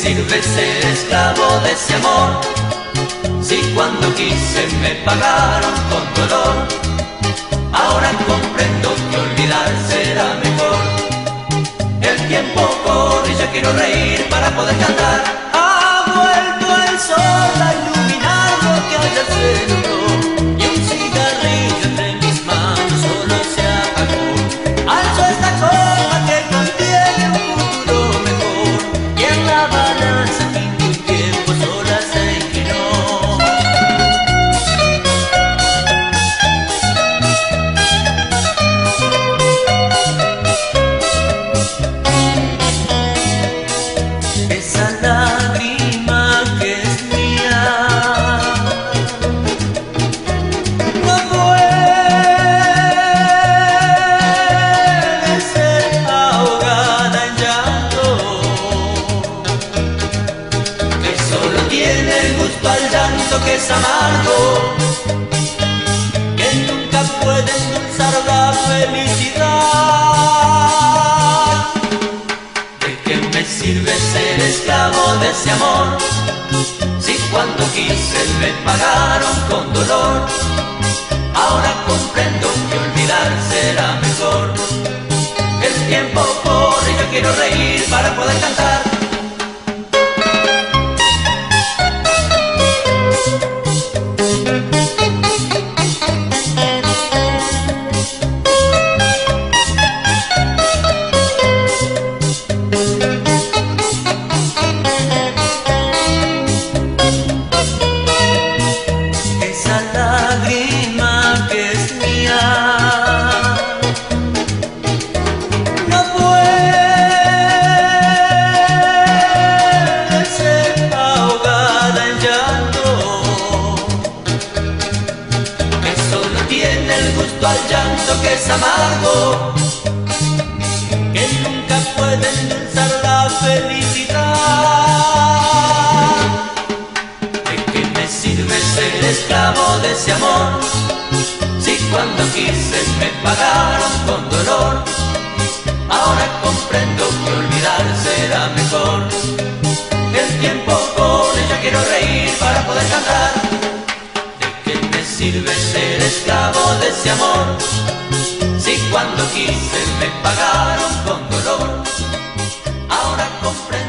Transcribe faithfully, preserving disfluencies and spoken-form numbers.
sirve ser esclavo de ese amor? Si cuando quise me pagaron con dolor. Ahora comprendo que olvidar será mejor. El tiempo corre y ya quiero reír para poder cantar. Ha vuelto el sol a iluminar lo que ayer se logró, y un cigarrillo entre mis manos solo se apagó. Alzo esta copa que contiene un futuro mejor, y en la balanza fin de un tiempo sola se inclinó. Esa lágrima que es mía no puede ser ahogada en llanto, que solo tiene el gusto al llanto que es amargo, que nunca puede endulzar la felicidad. ¿De qué me sirve ser esclavo de ese amor? Si cuando quise me pagaron con dolor. Ahora comprendo que olvidar será mejor. El tiempo corre y yo quiero reír para poder cantar. Esa lágrima que es mía no puede ser ahogada en llanto, que solo tiene el gusto al llanto que es amargo, que nunca puede endulzar la felicidad. ¿De qué me sirve ser esclavo de ese amor? Si cuando quise me pagaron con dolor. Ahora comprendo que olvidar será mejor. El tiempo corre, yo quiero reír para poder cantar. ¿De qué me sirve ser esclavo de ese amor? Si cuando quise me pagaron con dolor. Ahora comprendo